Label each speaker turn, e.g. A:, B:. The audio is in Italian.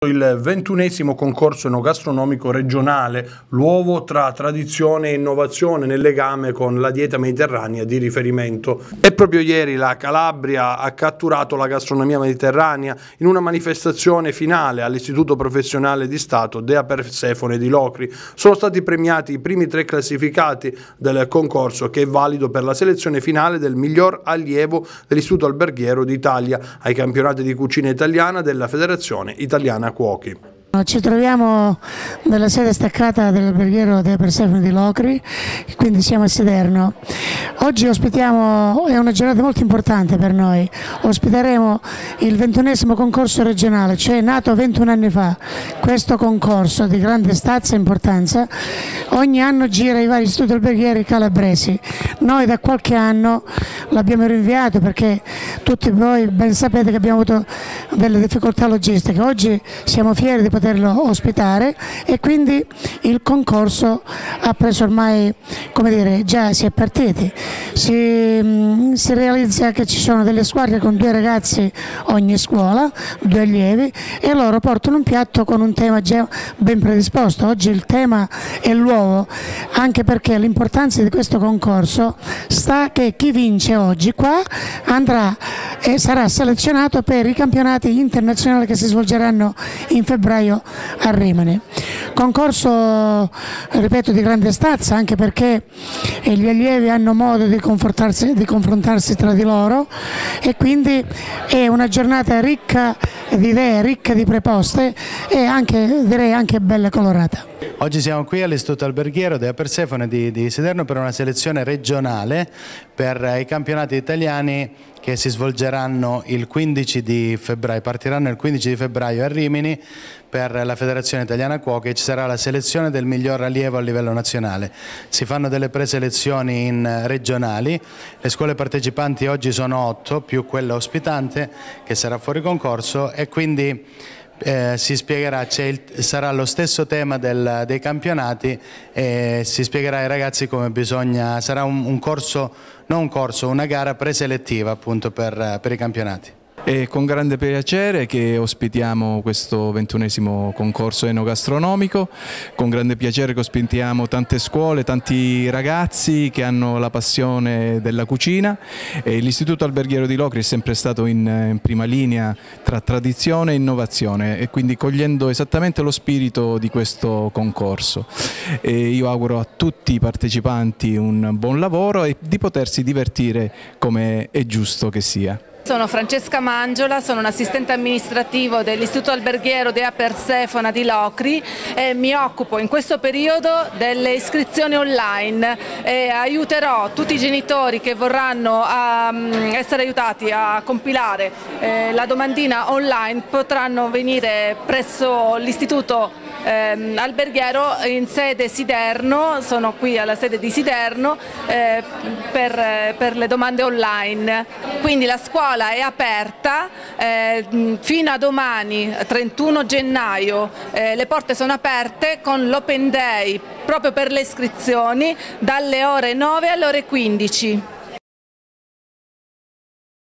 A: Il 21esimo concorso enogastronomico regionale, l'uovo tra tradizione e innovazione nel legame con la dieta mediterranea di riferimento. E proprio ieri la Calabria ha catturato la gastronomia mediterranea in una manifestazione finale all'Istituto Professionale di Stato Dea Persefone di Locri. Sono stati premiati i primi 3 classificati del concorso, che è valido per la selezione finale del miglior allievo dell'Istituto Alberghiero d'Italia ai campionati di cucina italiana della Federazione Italiana Cuochi.
B: Ci troviamo nella sede staccata dell'Alberghiero Dea Persefone di Locri, quindi siamo a Siderno. Oggi ospitiamo, è una giornata molto importante per noi, ospiteremo il 21esimo concorso regionale, cioè nato 21 anni fa. Questo concorso di grande stazza e importanza ogni anno gira i vari istituti alberghieri calabresi. Noi da qualche anno l'abbiamo rinviato perché tutti voi ben sapete che abbiamo avuto delle difficoltà logistiche. Oggi siamo fieri di poterlo ospitare e quindi il concorso ha preso ormai, come dire, già si è partiti. Si realizza che ci sono delle squadre con 2 ragazzi ogni scuola, 2 allievi, e loro portano un piatto con un tema già ben predisposto. Oggi il tema è l'uovo, anche perché l'importanza di questo concorso sta che chi vince oggi qua andrà e sarà selezionato per i campionati internazionali che si svolgeranno in febbraio a Rimini. Concorso, ripeto, di grande stazza, anche perché gli allievi hanno modo di confrontarsi tra di loro, e quindi è una giornata ricca di idee, ricca di proposte e anche, direi, anche bella colorata.
C: Oggi siamo qui all'Istituto Alberghiero Dea Persefone di Siderno per una selezione regionale per i campionati italiani che si svolgeranno il 15 di febbraio, partiranno il 15 di febbraio a Rimini per la Federazione Italiana Cuochi, e ci sarà la selezione del miglior allievo a livello nazionale. Si fanno delle preselezioni regionali, le scuole partecipanti oggi sono 8 più quella ospitante che sarà fuori concorso, e quindi si spiegherà, sarà lo stesso tema dei campionati, e si spiegherà ai ragazzi come bisogna, sarà un corso, non un corso, una gara preselettiva appunto per i campionati.
D: È con grande piacere che ospitiamo questo 21esimo concorso enogastronomico, con grande piacere che ospitiamo tante scuole, tanti ragazzi che hanno la passione della cucina. L'Istituto Alberghiero di Locri è sempre stato in prima linea tra tradizione e innovazione, e quindi cogliendo esattamente lo spirito di questo concorso. Io auguro a tutti i partecipanti un buon lavoro e di potersi divertire come è giusto che sia.
E: Sono Francesca Mangiola, sono un assistente amministrativo dell'Istituto Alberghiero Dea Persefone di Locri e mi occupo in questo periodo delle iscrizioni online, e aiuterò tutti i genitori che vorranno essere aiutati a compilare la domandina online. Potranno venire presso l'Istituto Alberghiero in sede Siderno, sono qui alla sede di Siderno per le domande online. Quindi la scuola è aperta fino a domani 31 gennaio, le porte sono aperte con l'Open Day proprio per le iscrizioni dalle ore 9 alle ore 15.